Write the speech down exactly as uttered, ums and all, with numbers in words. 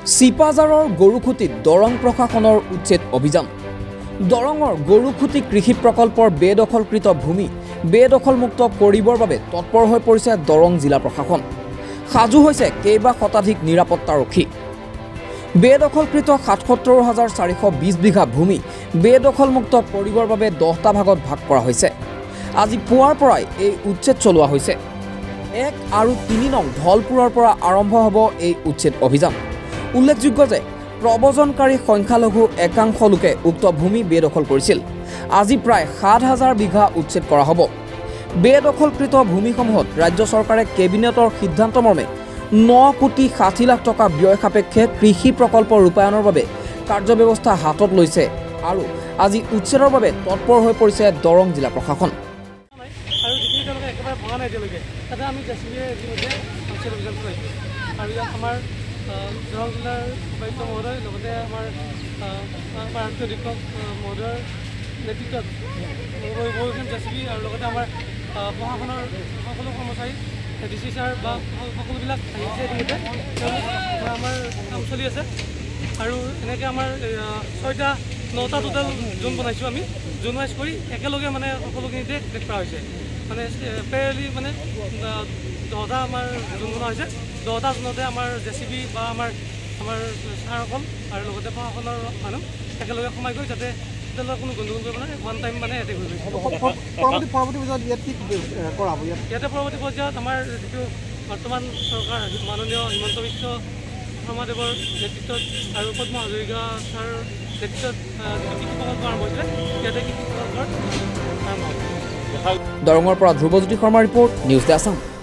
চিপাজাৰৰ গৰুখুটিত দৰং প্ৰশাসনৰ উচ্ছেদ অভিযান। দৰঙৰ গৰুখুটি কৃষি প্ৰকল্পৰ বেদখলকৃত ভূমি বেদখলমুক্ত কৰিবৰ বাবে তৎপৰ হৈ পৰিছে দৰং জিলা প্ৰশাসন। সাজু হৈছে কেইবা শতাধিক নিৰাপত্তাৰক্ষী। বেদখলকৃত সাতসত্তৰ হাজাৰ চাৰিশ বিশ বিঘা ভূমি বেদখলমুক্ত কৰিবৰ বাবে দহটা ভাগত ভাগ কৰা হৈছে। আজি পুৱাৰ পৰাই এই উচ্ছেদ চলোৱা হৈছে। এক আৰু তিনি নং ধলপুৰৰ পৰা আৰম্ভ হ'ব এই উচ্ছেদ অভিযান। উল্লেখযোগ্য যে প্ৰব্ৰজনকাৰী সংখ্যালঘু একাংশ লোকে উক্ত ভূমি বেদখল কৰিছিল। আজি প্ৰায় সাত হাজাৰ বিঘা উচ্ছেদ কৰা হ'ব। বেদখলকৃত ভূমিসমূহত ৰাজ্য চৰকাৰে কেবিনেটৰ সিদ্ধান্ত মৰ্মে ন কোটি ষাঠি লাখ টকা ব্যয় সাপেক্ষে কৃষি প্ৰকল্প ৰূপায়ণৰ বাবে কাৰ্যব্যৱস্থা হাতত লৈছে আৰু আজি উচ্ছেদৰ বাবে তৎপৰ হৈ পৰিছে দৰং জিলা প্ৰশাসন। দৰং জিলাৰ উপায়ুক্ত মহোদয় লগতে আমাৰ আৰক্ষী অধীক্ষক মহোদয়ৰ নেতৃত্বত বহুকেইখন জে চি বি আৰু লগতে আমাৰ প্ৰশাসনৰ সকলো কৰ্মচাৰী ডি চি ছাৰ বা সকলোবিলাক আহিছে। ইতিমধ্যে তেওঁলোক আমাৰ কাম চলি আছে আৰু এনেকৈ আমাৰ ছয়টা নটা টোটেল জোন বনাইছোঁ আমি। জোন ৱাইজ কৰি একেলগে মানে সকলোখিনিতে টেক কৰা হৈছে। মানে পেৰেলি মানে দহটা আমাৰ জোন বনোৱা হৈছে। দহটা জোনতে আমাৰ জে চি বি বা আমাৰ আমাৰ ছাৰসকল আৰু লগতে প্ৰশাসনৰ মানুহ একেলগে সোমাই গৈ যাতে তেওঁলোকৰ কোনো গণ্ডগোল কৰিব নাই। ওৱান টাইম মানে ইয়াতে হৈ গৈছে। পৰৱৰ্তী পৰ্যায়ত ইয়াত কি কৰা হ'ব? ইয়াতে পৰৱৰ্তী পৰ্যায়ত আমাৰ যিটো বৰ্তমান চৰকাৰ মাননীয় হিমন্ত বিশ্ব শৰ্মাদেৱৰ নেতৃত্বত আৰু পদ্ম হাজৰিকা ছাৰৰ নেতৃত্বত যিটো কৃষি প্ৰকল্প আৰম্ভ হৈছিলে ইয়াতে কৃষি প্ৰকল্পৰ আৰম্ভ হ'ব। দৰঙৰ পৰা ধ্ৰুৱজ্যোতি শৰ্মাৰ ৰিপৰ্ট, নিউজ ডে আছাম।